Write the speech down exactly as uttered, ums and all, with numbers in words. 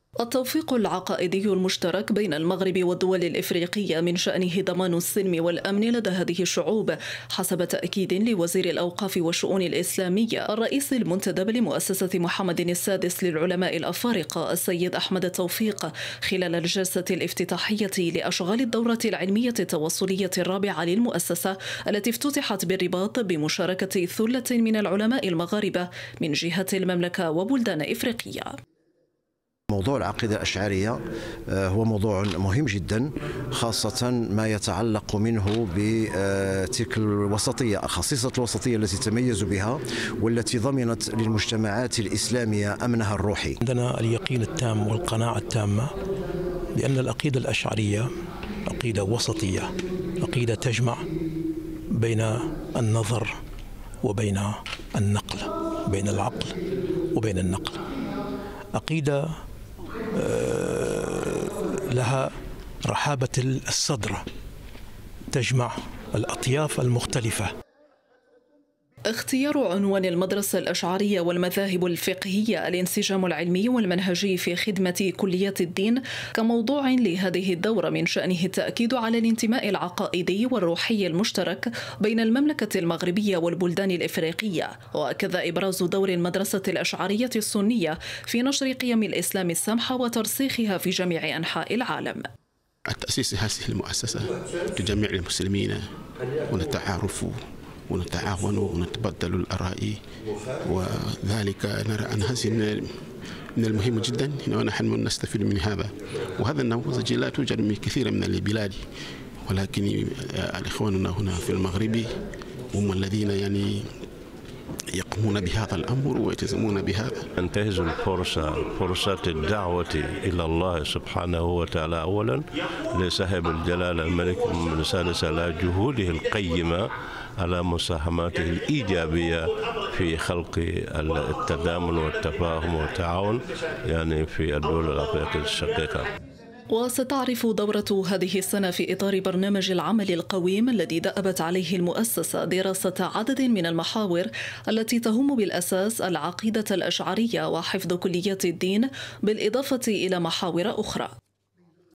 التوفيق العقائدي المشترك بين المغرب والدول الإفريقية من شأنه ضمان السلم والأمن لدى هذه الشعوب، حسب تأكيد لوزير الأوقاف والشؤون الإسلامية الرئيس المنتدب لمؤسسة محمد السادس للعلماء الأفارقة السيد أحمد التوفيق خلال الجلسة الافتتاحية لأشغال الدورة العلمية التوصلية الرابعة للمؤسسة التي افتتحت بالرباط بمشاركة ثلة من العلماء المغاربة من جهة المملكة وبلدان إفريقية. موضوع العقيدة الأشعرية هو موضوع مهم جدا، خاصة ما يتعلق منه بتلك الوسطية، خصيصة الوسطية التي تميزوا بها والتي ضمنت للمجتمعات الإسلامية أمنها الروحي. عندنا اليقين التام والقناعة التامة بأن العقيدة الأشعرية عقيدة وسطية، عقيدة تجمع بين النظر وبين النقل، بين العقل وبين النقل، عقيدة لها رحابة الصدر، تجمع الأطياف المختلفة. اختيار عنوان المدرسة الأشعرية والمذاهب الفقهية الانسجام العلمي والمنهجي في خدمة كليات الدين كموضوع لهذه الدورة من شأنه التأكيد على الانتماء العقائدي والروحي المشترك بين المملكة المغربية والبلدان الإفريقية، وكذا إبراز دور المدرسة الأشعرية السنية في نشر قيم الإسلام السمحة وترسيخها في جميع أنحاء العالم. التأسيس هذه المؤسسة لجميع المسلمين ونتعارف ونتعاون ونتبادل الآراء، وذلك نرى أن هذه من المهم جدا ونحن نستفيد من هذا. وهذا النموذج لا توجد من كثير من البلاد، ولكن إخواننا هنا في المغرب هم الذين يعني يقومون بهذا الأمر ويلتزمون بهذا. ننتهز الفرصة فرصة الدعوة إلى الله سبحانه وتعالى أولا لصاحب الجلالة الملك السادس على جهوده القيمة، على مساهماته الإيجابية في خلق التضامن والتفاهم والتعاون يعني في الدول الأفريقية الشقيقة. وستعرف دورة هذه السنة في إطار برنامج العمل القويم الذي دأبت عليه المؤسسة دراسة عدد من المحاور التي تهم بالأساس العقيدة الأشعرية وحفظ كليات الدين، بالإضافة إلى محاور أخرى.